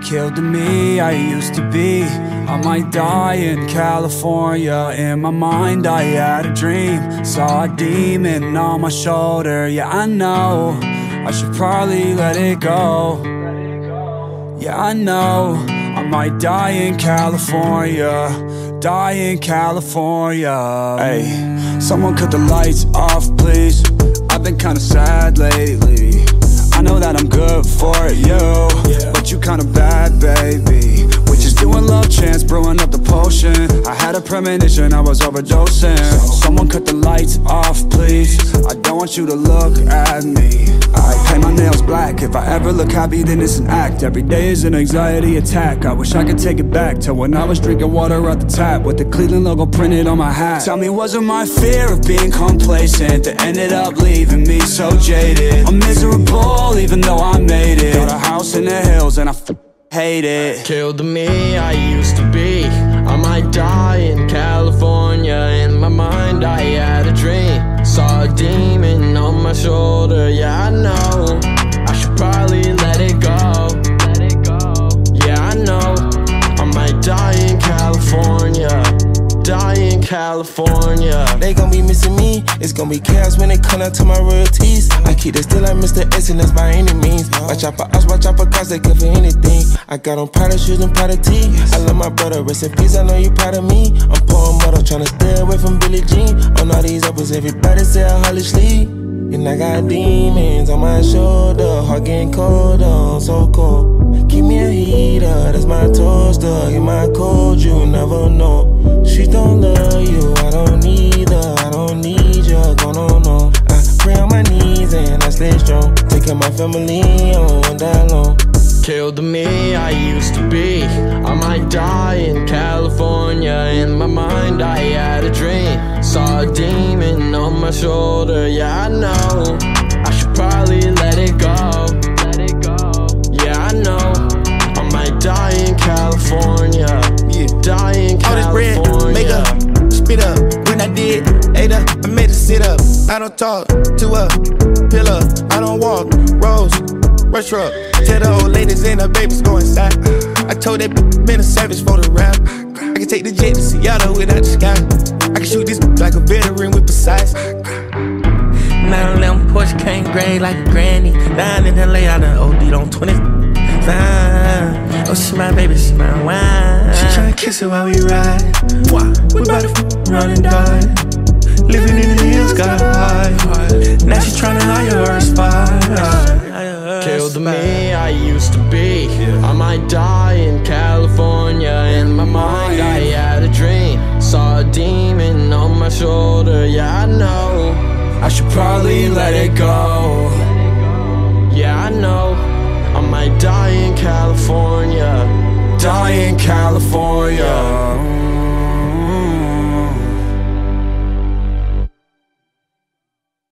Killed the me I used to be. I might die in California. In my mind I had a dream. Saw a demon on my shoulder. Yeah, I know I should probably let it go. Yeah, I know I might die in California. Die in California. Hey, someone cut the lights off, please. I've been kinda sad lately. I know that I'm good for you, but you kinda bad, baby. We just doing love chants, brewing up the potion. I had a premonition, I was overdosing. Someone cut the lights off, please. I don't want you to look at me. I paint my nails black. If I ever look happy, then it's an act. Every day is an anxiety attack. I wish I could take it back to when I was drinking water out the tap with the Cleveland logo printed on my hat. Tell me, was it my fear of being complacent that ended up leaving me so jaded? I'm miserable even though I made it. Got a house in the hills and I hate it. Killed the me I used to be. I might die in California. In my mind I had a dream. Saw a demon on my shoulder. Yeah, I know I should probably let it go. Yeah, I know I might die in California. Die in California. They gon' be missing me. It's gon' be chaos when it come down to my royalties. I keep it still like Mr. S and that's by any means. Watch out for us, watch out for cars, they good for anything. I got on Prada shoes and Prada tee. I love my brother, rest in peace, I know you proud of me. I'm pouring mother, tryna stay away from Billie Jean. On all these uppers, everybody say I hardly sleep. And I got demons on my shoulder, heart getting colder, so cold. Keep me a heater, that's my toaster. Get my cold, you never know. She don't love you, I don't need her. I don't need you, go no. I pray on my knees and I stay strong. Take care of my family on that long. Killed the me I used to be. I might die in California. In my mind I had a dream. Saw a demon on my shoulder. Yeah, I know I should probably let it go. Yeah, I know I might die in California. Die in California. All this bread, make up, spit up. When I did, ate up, I made her sit up. I don't talk to a pillar. I don't walk, rose, rush up. Tell the old ladies and the babies go inside. I told that been a savage for the rap. I can take the jet to Seattle without the sky. I can shoot this like a veteran with precise. 911 Porsche came gray like a granny. Down in LA, I done OD'd on 20. Oh, she my baby, she my wine. She tryna kiss it while we ride. We bout to run and die. Living in the hills, got a high. Now she tryna hire her spot. Killed the me I used to be. I might die in California. In my mind I had a dream. Saw a demon on my shoulder. Yeah, I know I should probably let it go. Yeah, I know I might die in California. Die in California.